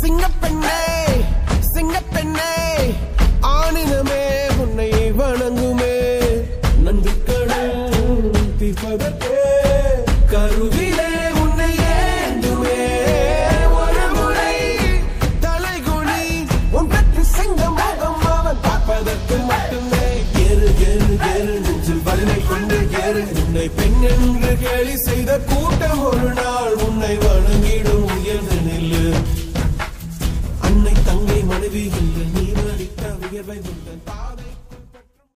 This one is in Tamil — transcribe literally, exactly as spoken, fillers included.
சிங்கப்பெண்ணே சிங்கப்பெண்ணே ஆணினமே உன்னை வணங்குமே நன்றி கடன் தீர்ப்பதற்கே கருவிலே உன்னை ஏந்துமே ஒரு முறை தலைகுனி உன் பெற்று சிங்க முகம் அவன் பார்ப்பதற்கு மட்டுமே ஏறு ஏறு ஏறு நெஞ்சில் வலிமை கொண்டு ஏறு உன்னை பெண் என்று கேலி செய்த கூட்டம் ஒரு நாள் உன்னை வணங்கும்